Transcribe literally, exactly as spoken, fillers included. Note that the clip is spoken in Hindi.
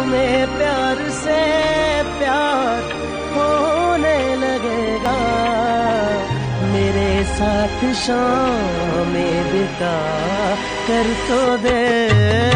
तुम्हें प्यार से प्यार होने लगेगा। मेरे साथ शाम में बिता कर तो दे।